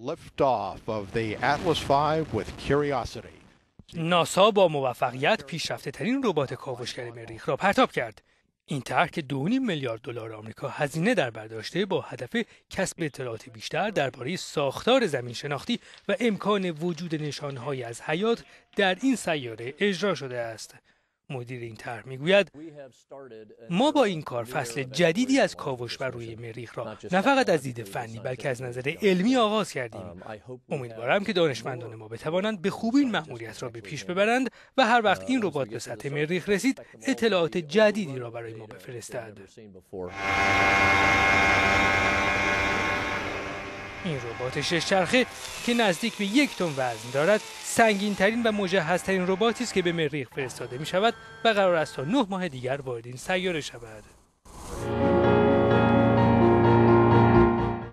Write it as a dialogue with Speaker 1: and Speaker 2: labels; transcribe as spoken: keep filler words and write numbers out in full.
Speaker 1: ناسا با موفقیت پیشرفته ترین ربات کاوشگر مریخ را پرتاب کرد. این طرح که دو و نیم میلیارد دلار آمریکا هزینه در بر داشته با هدف کسب اطلاعات بیشتر درباره ساختار زمین شناختی و امکان وجود نشانه‌هایی از حیات در این سیاره اجرا شده است. مدیر این طرح میگوید ما با این کار فصل جدیدی از کاوش بر روی مریخ را نه فقط از دید فنی بلکه از نظر علمی آغاز کردیم. امیدوارم که دانشمندان ما بتوانند به خوبی این مأموریت را به پیش ببرند و هر وقت این ربات به سطح مریخ رسید اطلاعات جدیدی را برای ما بفرستد. این ربات شش چرخه که نزدیک به یک تن وزن دارد، سنگین ترین و مجهز ترین رباتی است که به مریخ فرستاده می شود و قرار است تا نه ماه دیگر وارد این سیاره شود.